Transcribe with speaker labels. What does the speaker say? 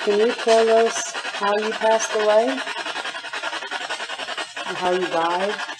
Speaker 1: Can you tell us how you passed away? And how you died?